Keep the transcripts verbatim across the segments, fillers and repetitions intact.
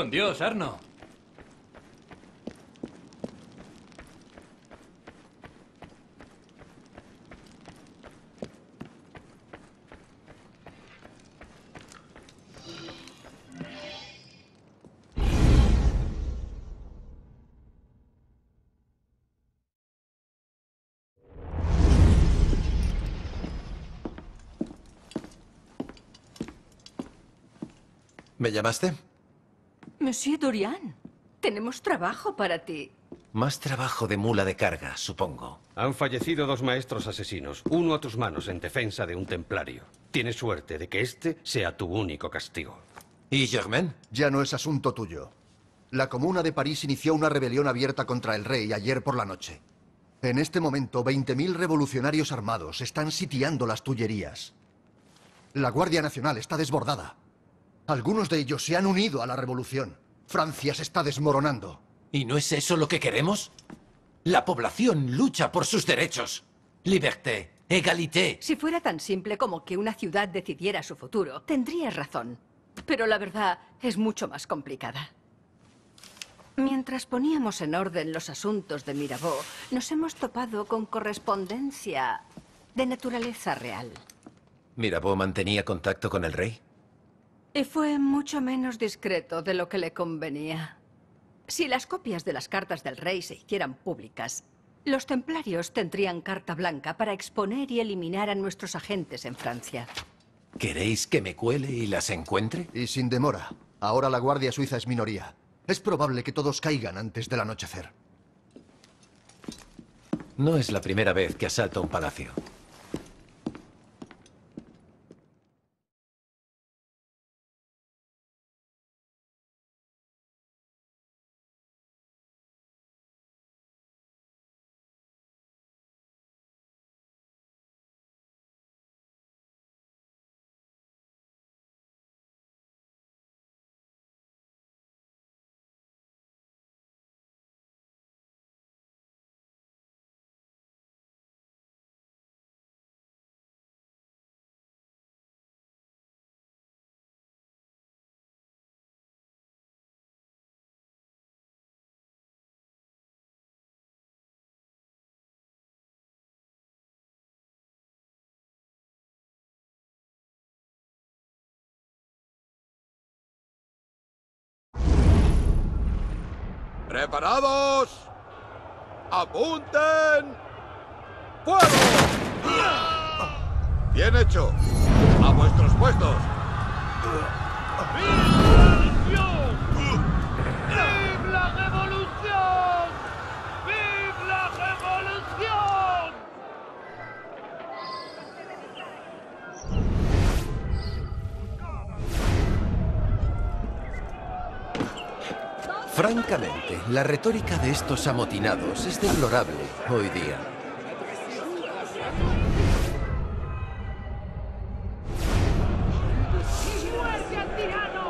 con Dios, Arno. ¿Me llamaste? Monsieur Dorian, tenemos trabajo para ti. Más trabajo de mula de carga, supongo. Han fallecido dos maestros asesinos, uno a tus manos en defensa de un templario. Tienes suerte de que este sea tu único castigo. ¿Y Germain? Ya no es asunto tuyo. La Comuna de París inició una rebelión abierta contra el rey ayer por la noche. En este momento, veinte mil revolucionarios armados están sitiando las Tullerías. La Guardia Nacional está desbordada. Algunos de ellos se han unido a la revolución. Francia se está desmoronando. ¿Y no es eso lo que queremos? La población lucha por sus derechos. Liberté, égalité. Si fuera tan simple como que una ciudad decidiera su futuro, tendrías razón. Pero la verdad es mucho más complicada. Mientras poníamos en orden los asuntos de Mirabeau, nos hemos topado con correspondencia de naturaleza real. ¿Mirabeau mantenía contacto con el rey? Y fue mucho menos discreto de lo que le convenía. Si las copias de las cartas del rey se hicieran públicas, los templarios tendrían carta blanca para exponer y eliminar a nuestros agentes en Francia. ¿Queréis que me cuele y las encuentre? Y sin demora. Ahora la Guardia Suiza es minoría. Es probable que todos caigan antes del anochecer. No es la primera vez que asalta un palacio. ¡Preparados! ¡Apunten! ¡Fuego! Bien hecho. A vuestros puestos. ¡Vive la revolución! ¡Vive la revolución! Francamente, la retórica de estos amotinados es deplorable hoy día. ¡Muerte al tirano!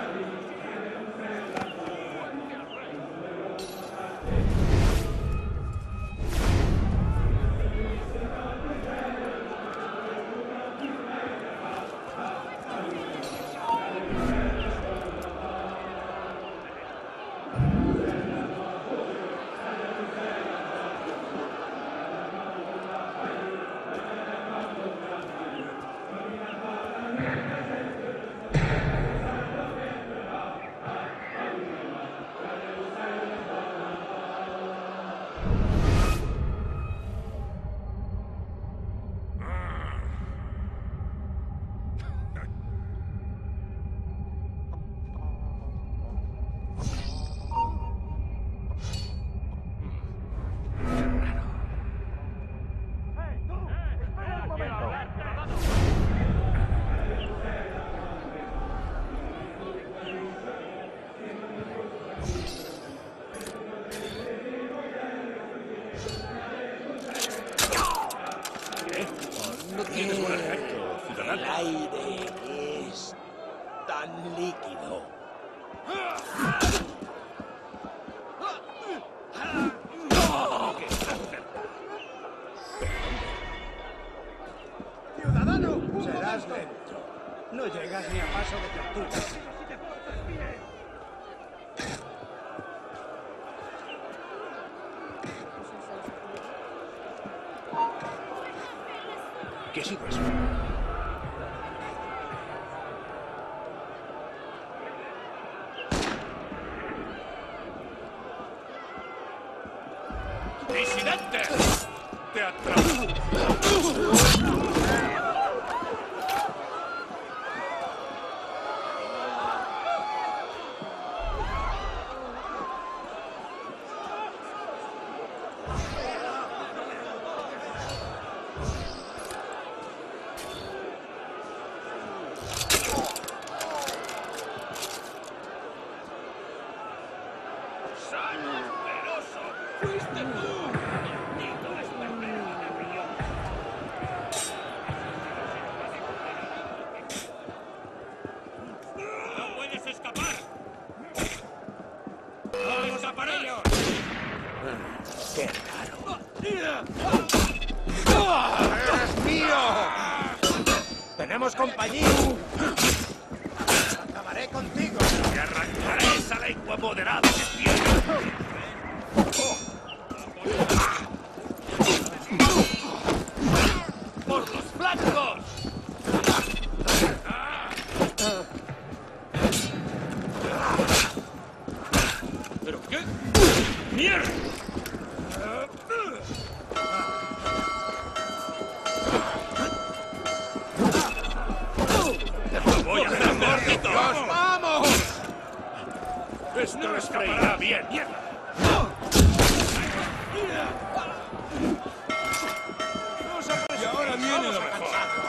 No tienes buen efecto, ciudadano. El aire es tan líquido. ¡Ciudadano! Serás lento. No llegas ni a paso de tortuga. ¿Qué ha sido eso? ¡Disidente! ¡Te atrapo! ¡Qué raro! ¡Es mío! ¡Tenemos compañía! ¡Acabaré contigo! ¡Te arrancaré esa lengua moderada que tienes! ¡Por los flancos! ¿Pero qué? ¡Mierda! ¡Voy a hacer gordito! ¡Nos vamos! ¡Esto no escapará bien! ¡Mierda! Y ahora viene lo mejor.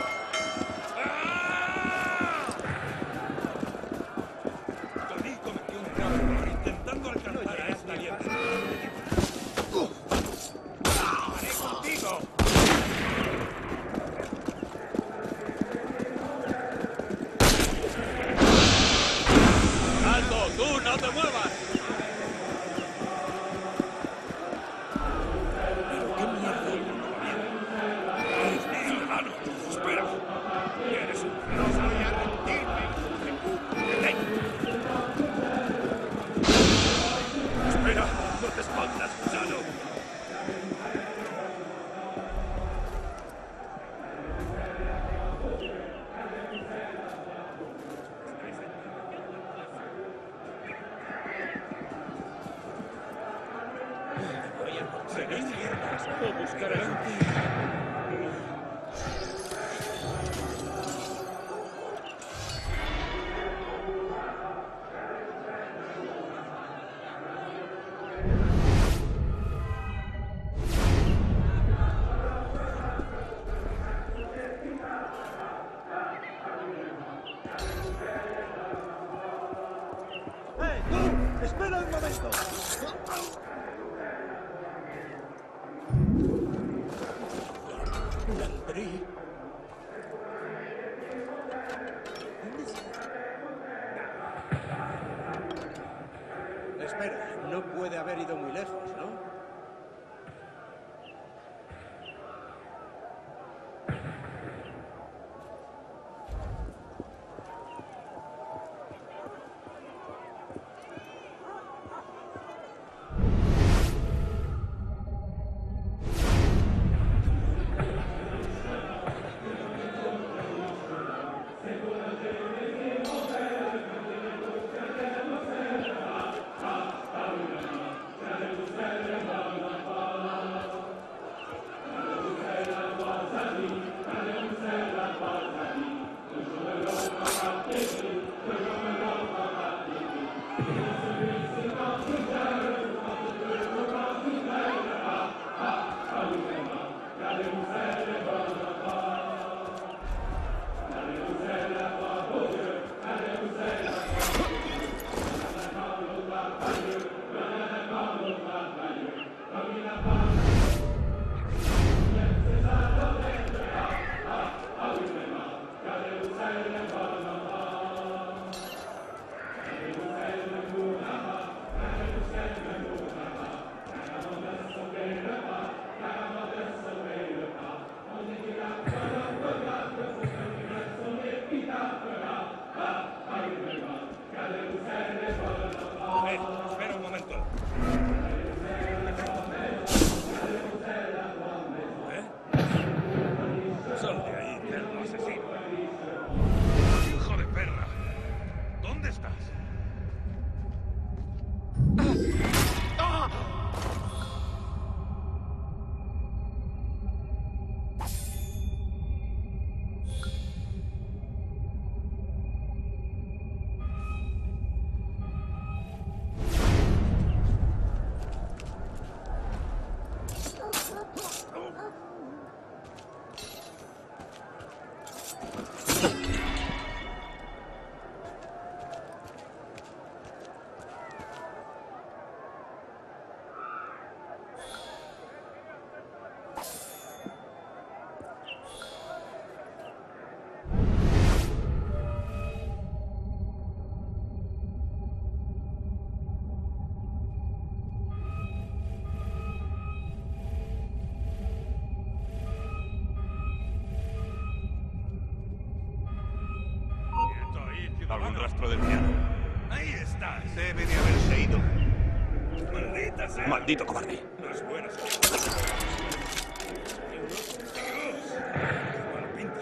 Tony cometió un grave error intentando alcanzar a esta liebre. ¡Acabaré contigo! ¡Alto! ¡Tú no te muevas! ¿Pero qué mierda? ¡Es mi ciudadano! ¡Espera! ¡Eres un... ¡No voy a rendirme! ¡Ven! ¡Espera! ¡No te escondas, gusano! ¿Seréis mierdas o buscarán? ¡Eh, tú! ¡Espera un momento! Landry. Espera, no puede haber ido muy lejos, ¿no? ningún rastro del piano. Ahí estás. Debe de haberse ido. Maldita sea. Maldito cobarde. No es buena señal. Dios. Qué mala pinta.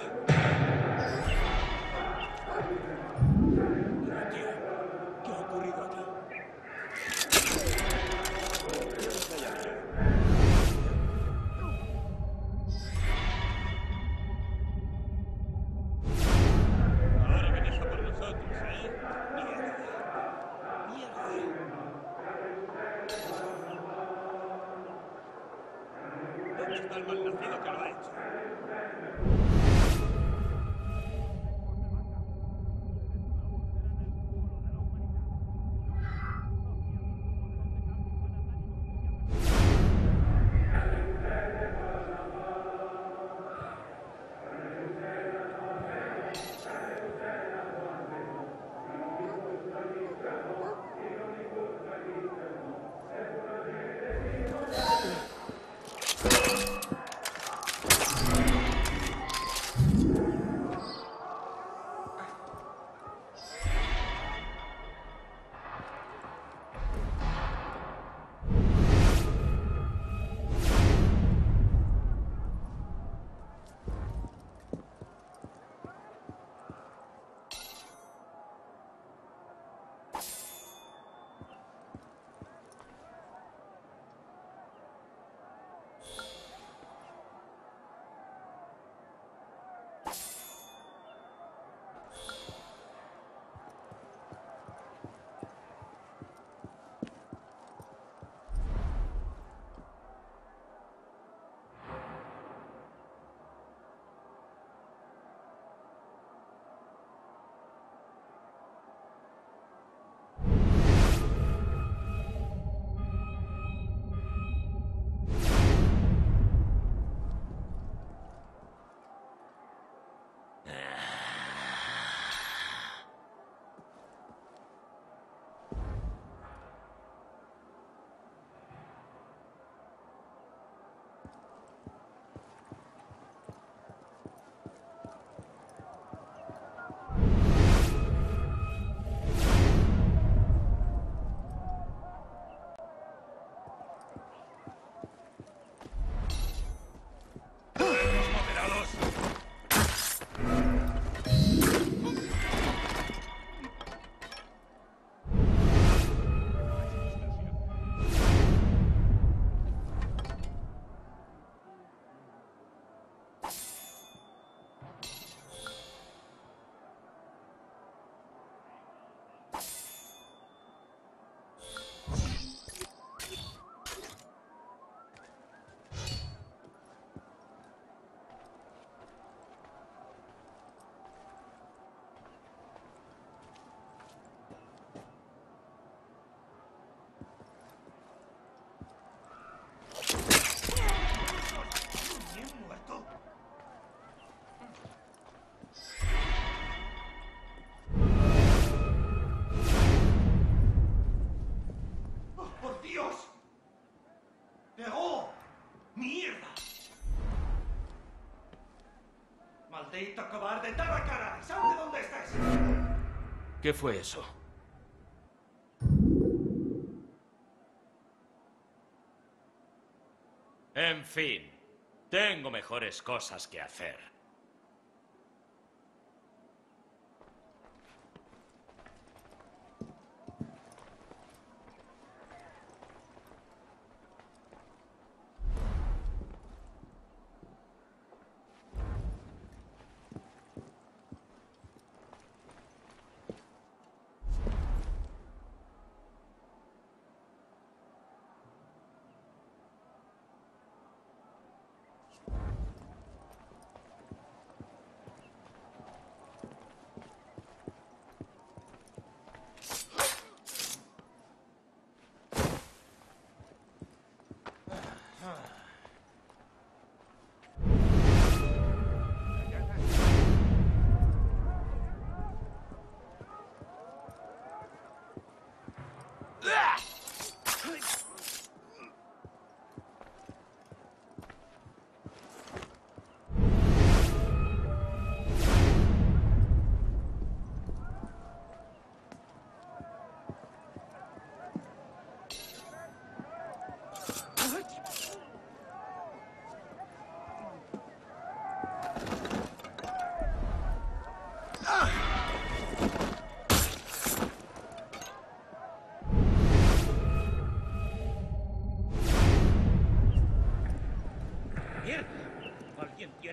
Tío, ¿qué ha ocurrido aquí? Ahora vienes a por nosotros, ¿eh? Mierda. Mierda. ¿Dónde está el malnacido que lo ha hecho? Los moderados. ¿Bien muerto? ¡Oh, por Dios! ¡Pegó! ¡Mierda! ¡Maldito cobarde! ¡Da la cara! ¡Sal de donde estés! ¿Qué fue eso? En fin, tengo mejores cosas que hacer.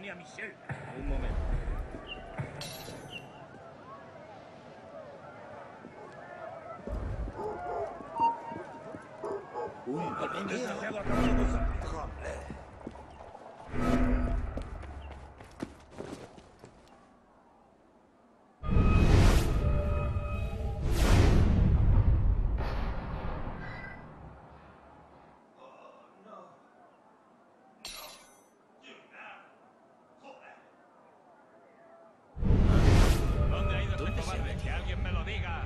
a Michelle. Un momento. Uy, El qué desgraciado acaba de cruzar. ¿Dónde ha ido este cobarde? Que alguien me lo diga.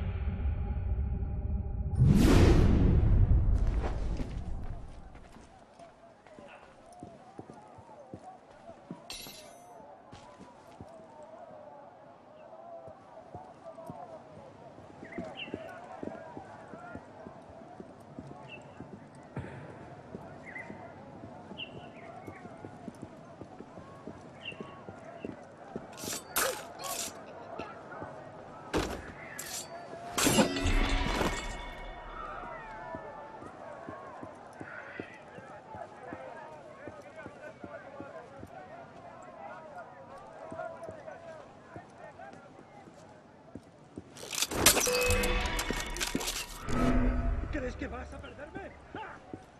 ¿Crees que vas a perderme? ¡Ah!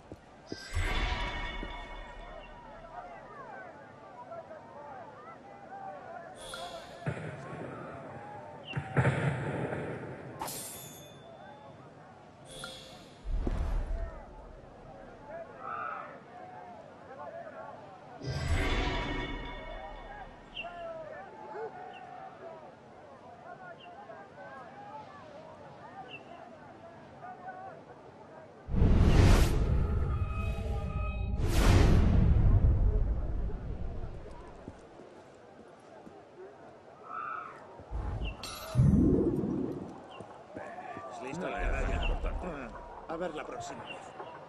¿Es listo? No, La cara ya. importante. A ver la próxima vez.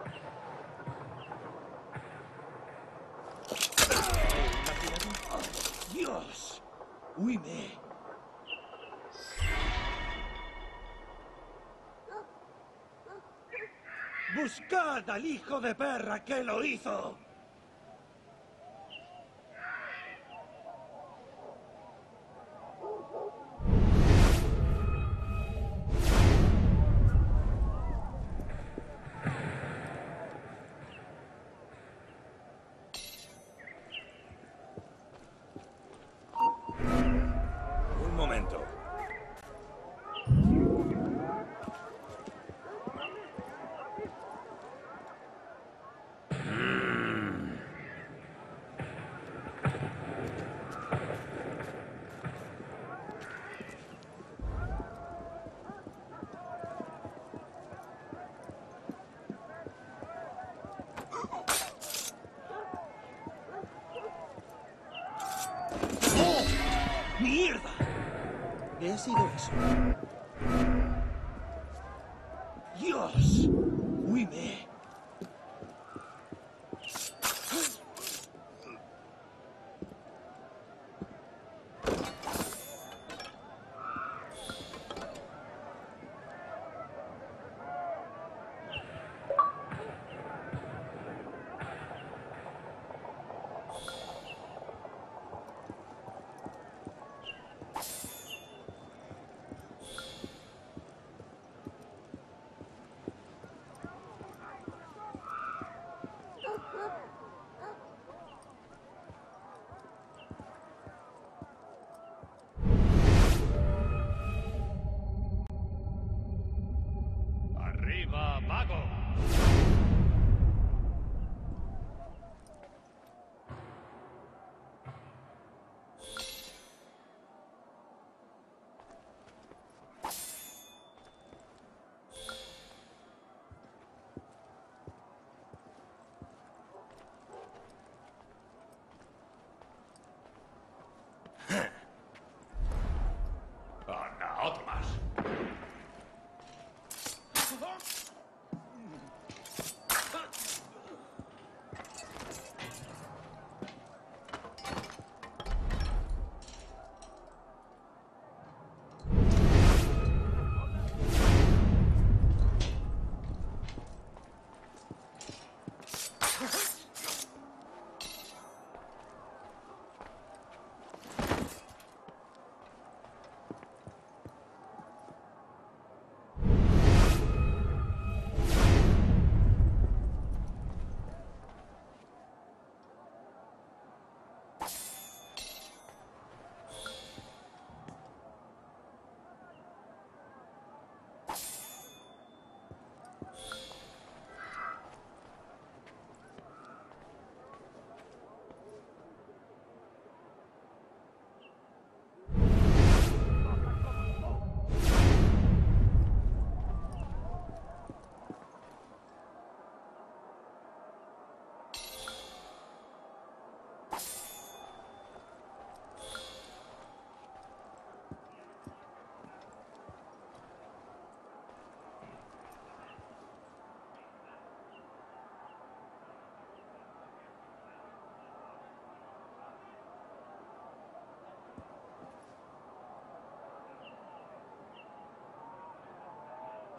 ¡Dios! ¡Huime! ¡Buscad al hijo de perra que lo hizo! Un momento. ¡Mierda! ¿Qué ha sido eso? ¡Dios! ¡Huime!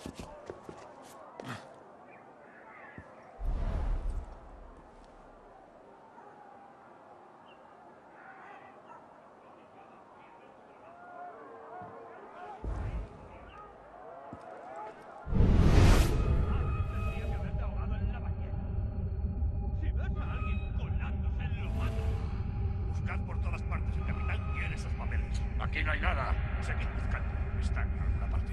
Buscad por todas partes. El capitán quiere esos papeles. Aquí no hay nada. Seguid buscando. Están en alguna parte.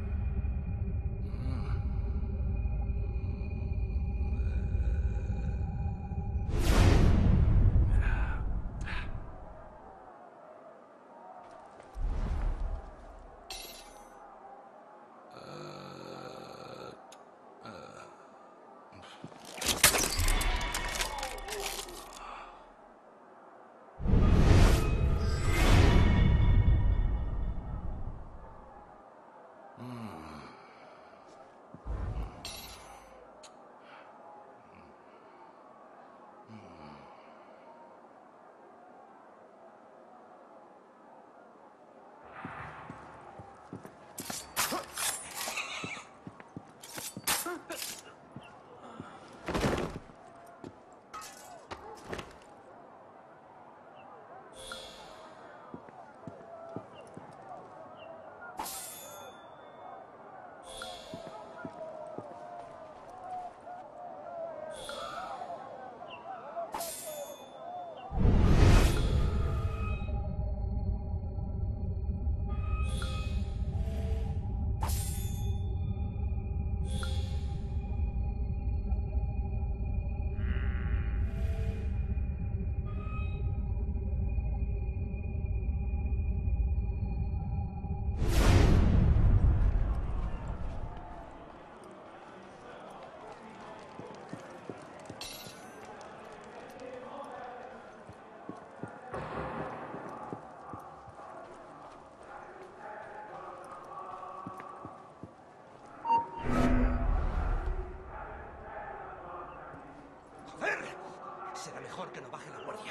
Será mejor que no baje la guardia.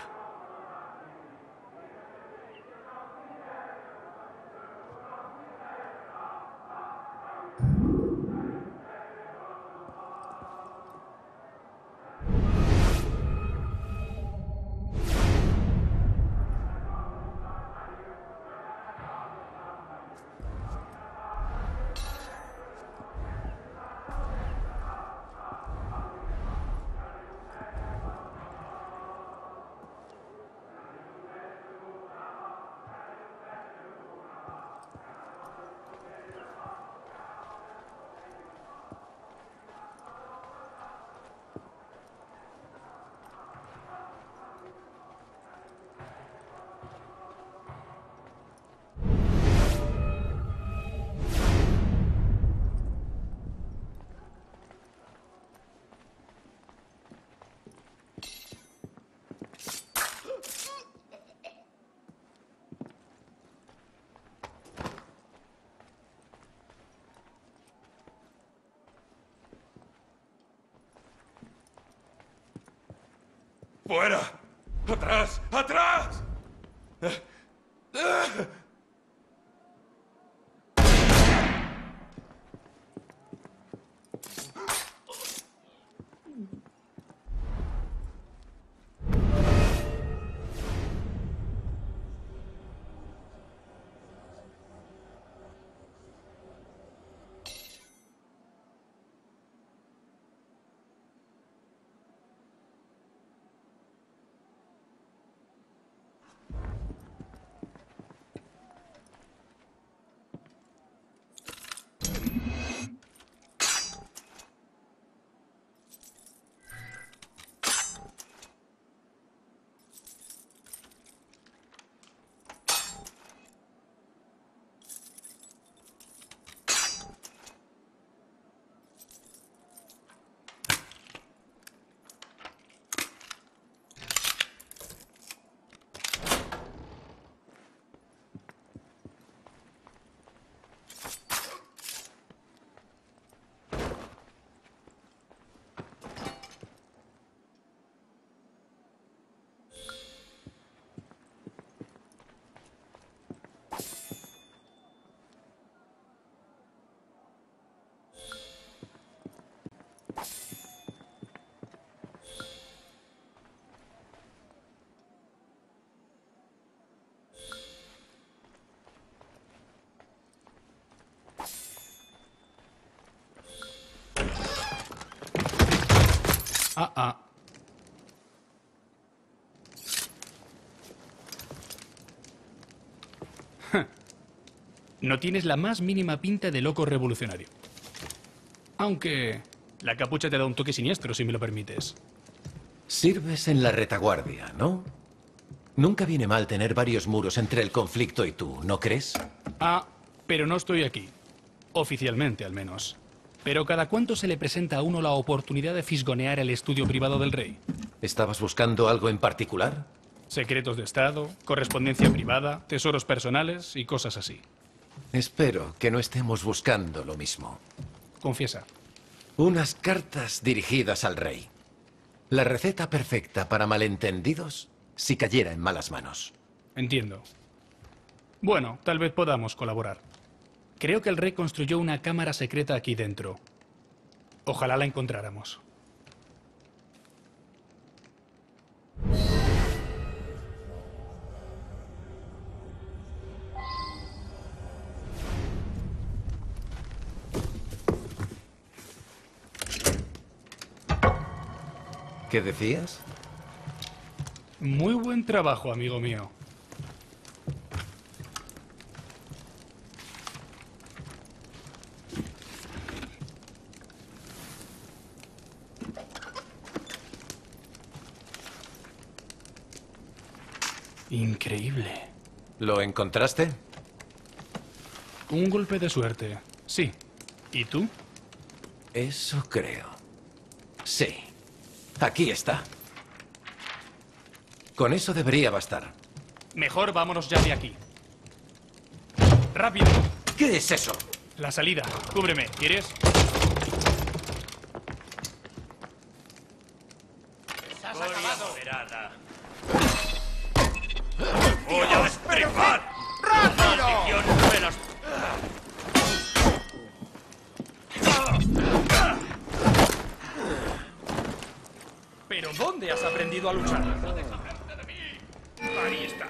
¡Fuera! ¡Atrás! ¡Atrás! ¡Ah! ¡Ah! Ah, ah. No tienes la más mínima pinta de loco revolucionario. Aunque la capucha te da un toque siniestro, si me lo permites. Sirves en la retaguardia, ¿no? Nunca viene mal tener varios muros entre el conflicto y tú, ¿no crees? Ah, pero no estoy aquí. Oficialmente, al menos. Pero ¿cada cuánto se le presenta a uno la oportunidad de fisgonear el estudio privado del rey? ¿Estabas buscando algo en particular? Secretos de Estado, correspondencia privada, tesoros personales y cosas así. Espero que no estemos buscando lo mismo. Confiesa. Unas cartas dirigidas al rey. La receta perfecta para malentendidos si cayera en malas manos. Entiendo. Bueno, tal vez podamos colaborar. Creo que el rey construyó una cámara secreta aquí dentro. Ojalá la encontráramos. ¿Qué decías? Muy buen trabajo, amigo mío. Increíble. ¿Lo encontraste? Un golpe de suerte, sí. ¿Y tú? Eso creo. Sí. Aquí está. Con eso debería bastar. Mejor vámonos ya de aquí. ¡Rápido! ¿Qué es eso? La salida. Cúbreme. ¿Quieres? Gloria moderada. ¡Voy a destripar! ¡Rápido! De los... ¿Pero dónde has aprendido a luchar? Ahí estás.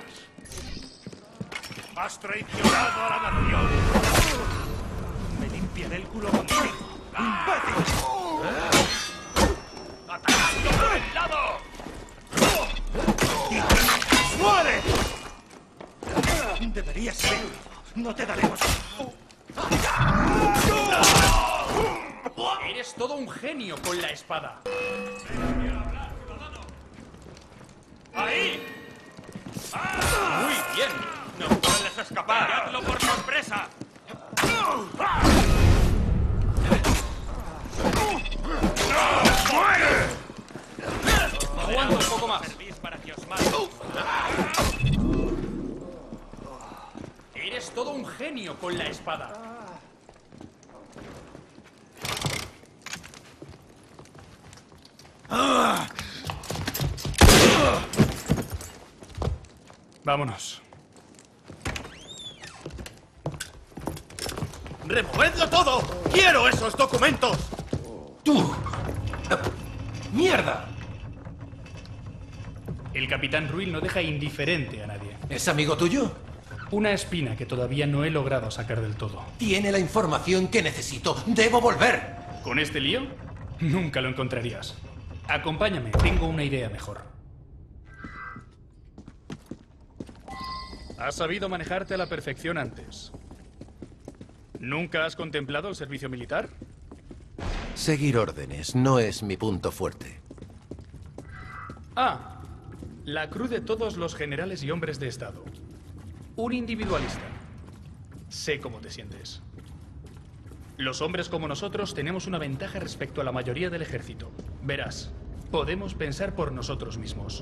Has traicionado a la nación. Me limpiaré el culo contigo. ¡Imbécil! ¡Atacando por el lado! ¡Muere! Deberías ser. No te daremos. Eres todo un genio con la espada. ¡Ahí! Muy bien. ¡No puedes escapar! ¡Pilladlo por sorpresa! ¡Muere! Aguanta un poco más. Servís para que os mate. Eres todo un genio con la espada. Vámonos. ¡Removedlo todo! ¡Quiero esos documentos! ¡Tú! ¡Mierda! El capitán Ruil no deja indiferente a nadie. ¿Es amigo tuyo? Una espina que todavía no he logrado sacar del todo. Tiene la información que necesito. ¡Debo volver! ¿Con este lío? Nunca lo encontrarías. Acompáñame, tengo una idea mejor. Has sabido manejarte a la perfección antes. ¿Nunca has contemplado el servicio militar? Seguir órdenes no es mi punto fuerte. Ah, la cruz de todos los generales y hombres de Estado. Un individualista. Sé cómo te sientes. Los hombres como nosotros tenemos una ventaja respecto a la mayoría del ejército. Verás, podemos pensar por nosotros mismos.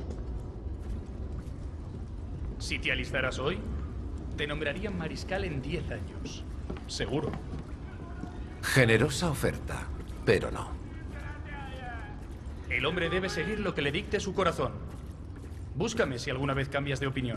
Si te alistaras hoy, te nombrarían mariscal en diez años. Seguro. Generosa oferta, pero no. El hombre debe seguir lo que le dicte su corazón. Búscame si alguna vez cambias de opinión.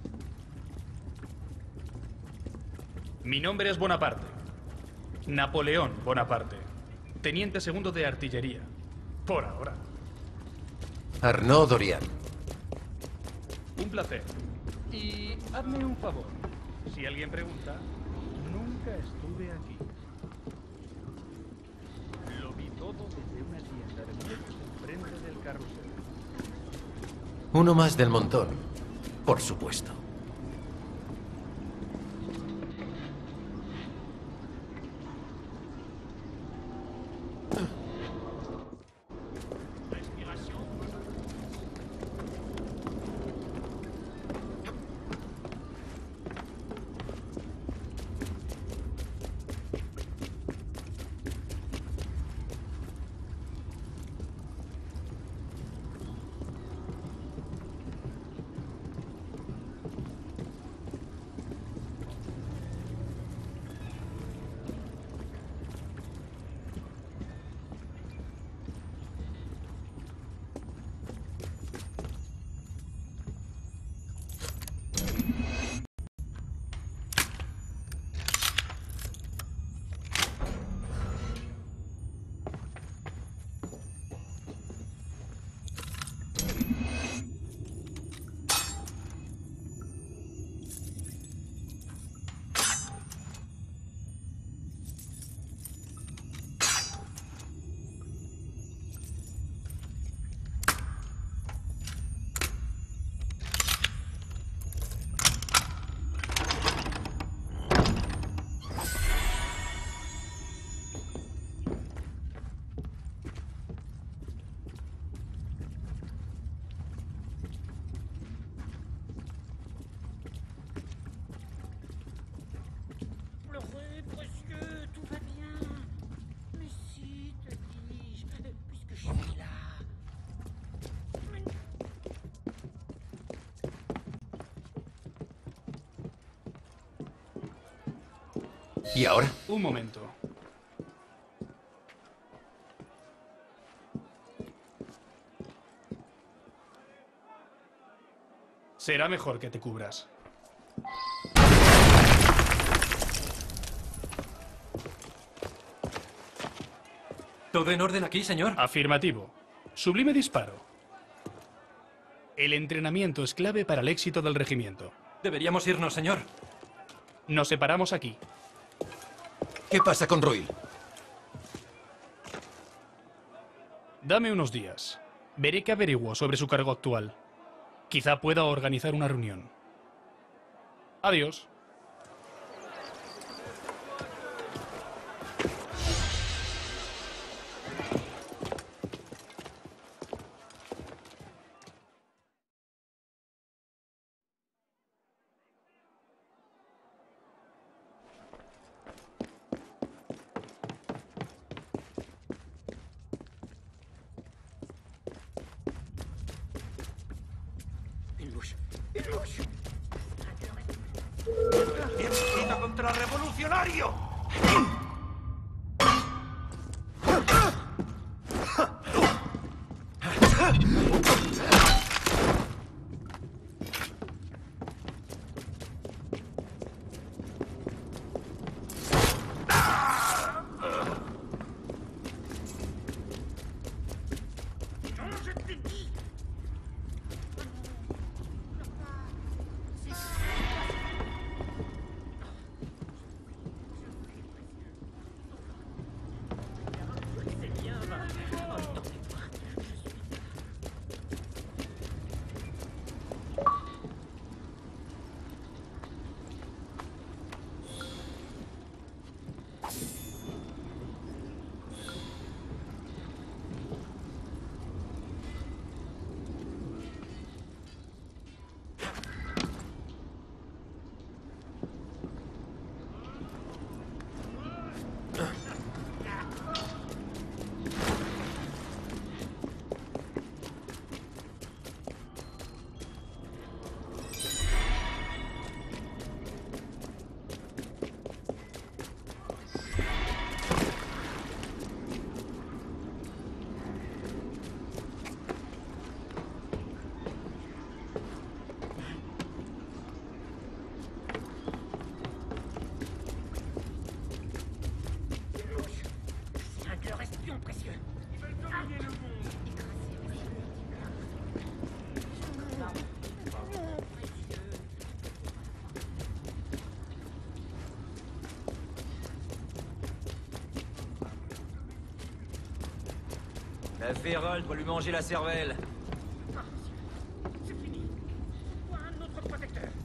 Mi nombre es Bonaparte. Napoleón Bonaparte. Teniente segundo de artillería. Por ahora. Arnaud Dorian. Un placer. Y hazme un favor. Si alguien pregunta, nunca estuve aquí. Lo vi todo desde una tienda de muebles enfrente de carrusel. Uno más del montón, por supuesto. ¿Y ahora? Un momento. Será mejor que te cubras. ¿Todo en orden aquí, señor? Afirmativo. Sublime disparo. El entrenamiento es clave para el éxito del regimiento. Deberíamos irnos, señor. Nos separamos aquí. ¿Qué pasa con Royal? Dame unos días. Veré qué averiguo sobre su cargo actual. Quizá pueda organizar una reunión. Adiós. ¡Ejército contrarrevolucionario! La Férold va lui manger la cervelle. C'est fini. Toi, notre protecteur.